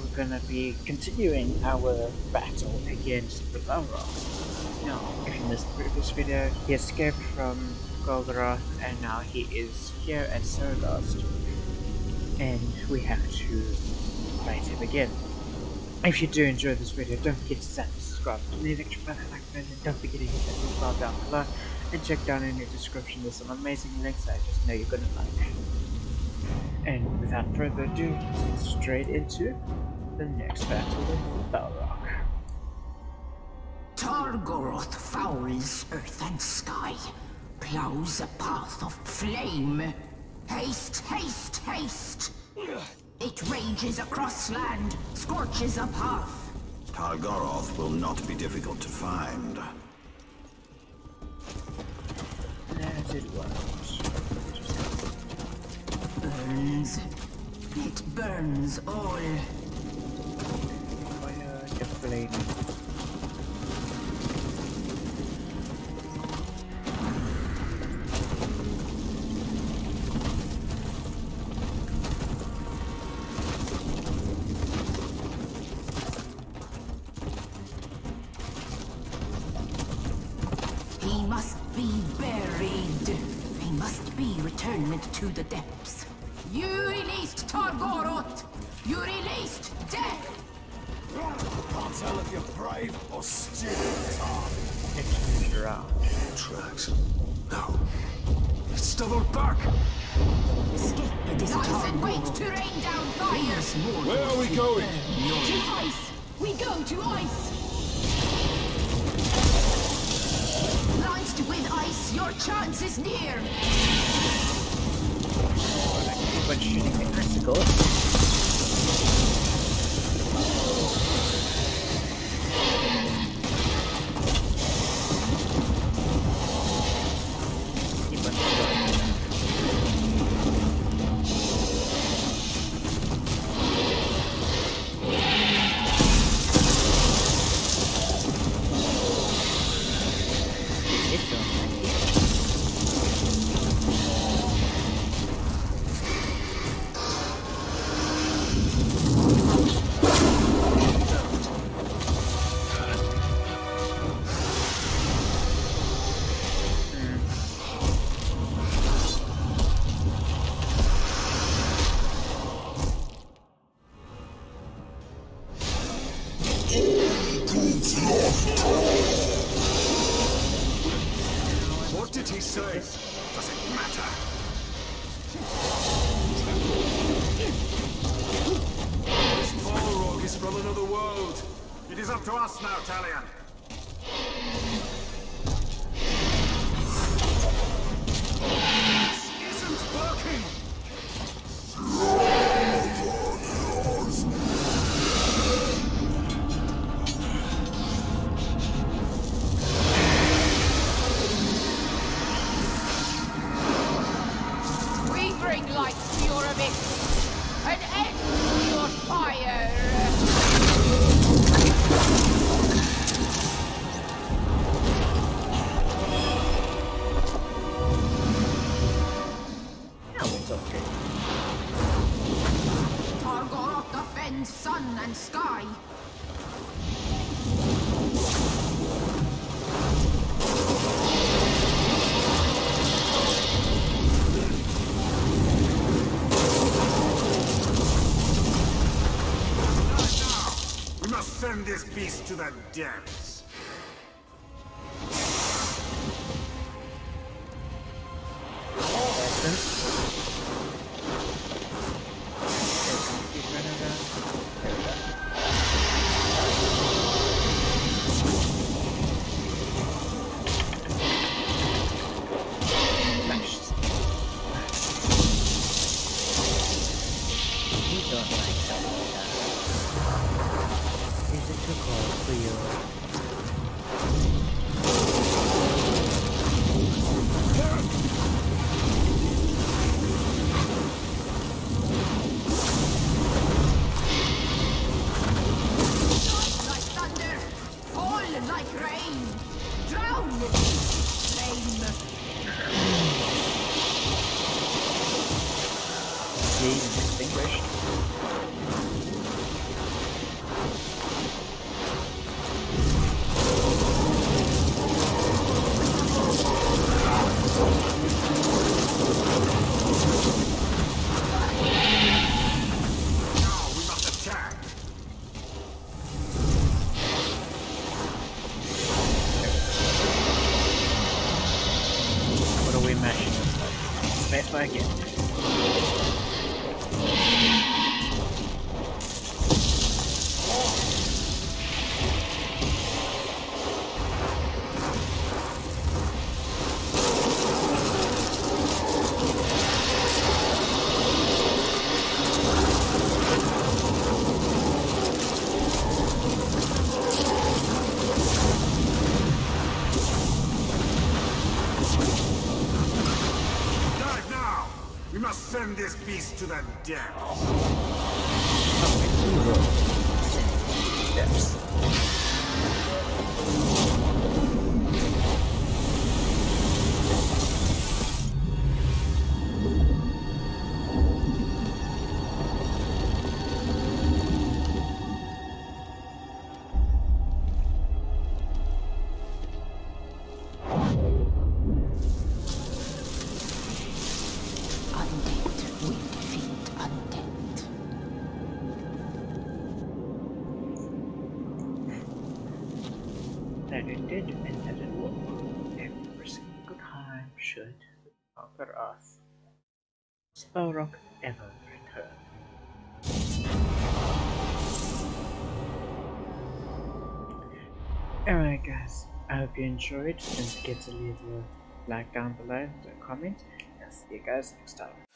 we're gonna be continuing our battle against the Balrog. Now, if you missed the previous video, he escaped from Goldaroth and now he is here at Sargast. And we have to fight him again. If you do enjoy this video, don't forget to subscribe to the extra button like button, and don't forget to hit that little bell down below, and check down in the description, there's some amazing links I just know you're gonna like. And without further ado, let's get straight into the next battle with Balrog. Targoroth fouls earth and sky, plows a path of flame. Haste, haste, haste! It rages across land, scorches a path. Targoroth will not be difficult to find. As it was. Burns. It burns all. Fire, the flame. He must be buried. He must be returned to the depths. You released Targoroth! You released death! Can't tell if you're brave or stupid, Tar. It's moved around. Tracks. No. It's doubled back. Escape it is Nice and wait Targoroth. to rain down fire! Where are we going? To ice! We go to ice! Launched with ice, your chance is near! Keep on shooting the icicles. Keep on shooting. It's done. What did he say? Does it matter? This Balrog is from another world. It is up to us now, Talion. This isn't working! We bring light to your abyss! An end to your fire! Now it's okay. Targoroth defends sun and sky! We must send this beast to the depths. Keep running around. There we go. Smashed. You don't like stuff like that. Is it too cold for you? like it. Send this beast to the depths. Depths. That it did and that it will. Every single time should the conquer us. Balrog ever return. Alright guys, I hope you enjoyed. Don't forget to leave a like down below, a comment, and I'll see you guys next time.